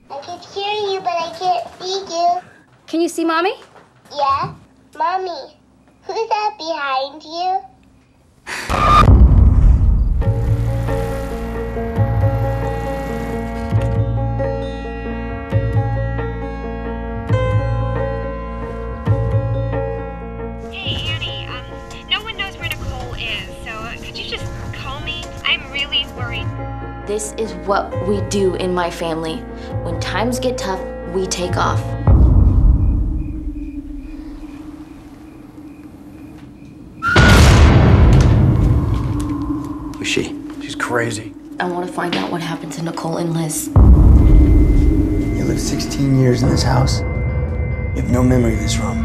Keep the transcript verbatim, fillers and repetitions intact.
I can hear you, but I can't see you. Can you see Mommy? Yeah. Mommy, who's that behind you? Hey, Annie, um, no one knows where Nicole is, so uh, could you just call me? I'm really worried. This is what we do in my family. When times get tough, we take off. Who's she? She's crazy. I want to find out what happened to Nicole and Liz. You lived sixteen years in this house. You have no memory of this room.